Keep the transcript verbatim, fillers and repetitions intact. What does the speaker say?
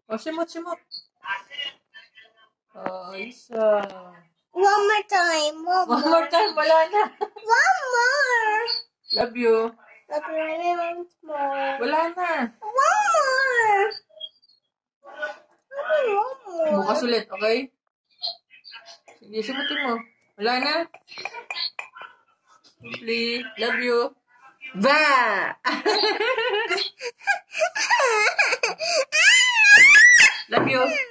O, simot, simot. Oh, isa. One more time. One, One more. more time, wala na. One more. Love you. Love you really once more. Wala na. One more. Love you one more. Bukas ulit, okay? Sige, simutin mo. Wala na. Please, love you. Ba! Love you.